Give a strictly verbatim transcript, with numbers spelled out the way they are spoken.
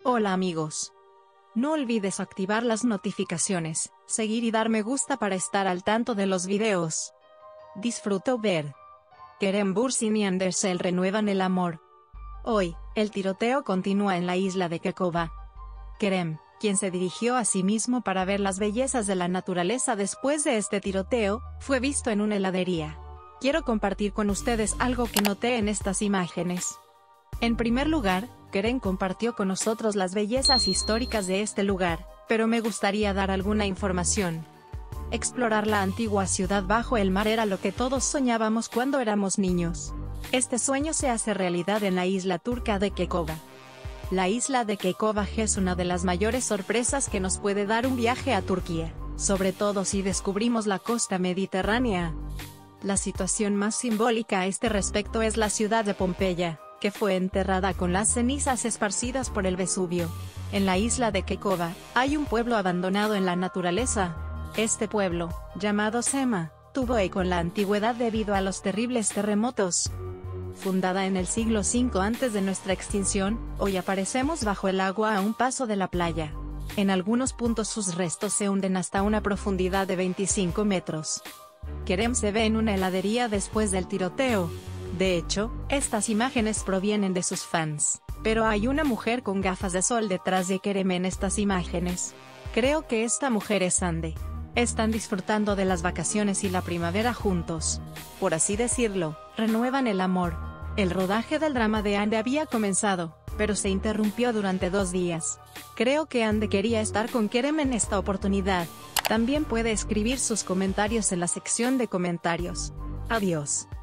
Hola amigos. No olvides activar las notificaciones, seguir y dar me gusta para estar al tanto de los videos. Disfruto ver. Kerem Bürsin y Andersel renuevan el amor. Hoy, el tiroteo continúa en la isla de Kekova. Kerem, quien se dirigió a sí mismo para ver las bellezas de la naturaleza después de este tiroteo, fue visto en una heladería. Quiero compartir con ustedes algo que noté en estas imágenes. En primer lugar, Kerem compartió con nosotros las bellezas históricas de este lugar, pero me gustaría dar alguna información. Explorar la antigua ciudad bajo el mar era lo que todos soñábamos cuando éramos niños. Este sueño se hace realidad en la isla turca de Kekova. La isla de Kekova es una de las mayores sorpresas que nos puede dar un viaje a Turquía, sobre todo si descubrimos la costa mediterránea. La situación más simbólica a este respecto es la ciudad de Pompeya, que fue enterrada con las cenizas esparcidas por el Vesubio. En la isla de Kekova, hay un pueblo abandonado en la naturaleza. Este pueblo, llamado Sema, tuvo eco en la antigüedad debido a los terribles terremotos. Fundada en el siglo cinco antes de nuestra extinción, hoy aparecemos bajo el agua a un paso de la playa. En algunos puntos sus restos se hunden hasta una profundidad de veinticinco metros. Kerem se ve en una heladería después del tiroteo. De hecho, estas imágenes provienen de sus fans, pero hay una mujer con gafas de sol detrás de Kerem en estas imágenes. Creo que esta mujer es Hande. Están disfrutando de las vacaciones y la primavera juntos. Por así decirlo, renuevan el amor. El rodaje del drama de Hande había comenzado, pero se interrumpió durante dos días. Creo que Hande quería estar con Kerem en esta oportunidad. También puede escribir sus comentarios en la sección de comentarios. Adiós.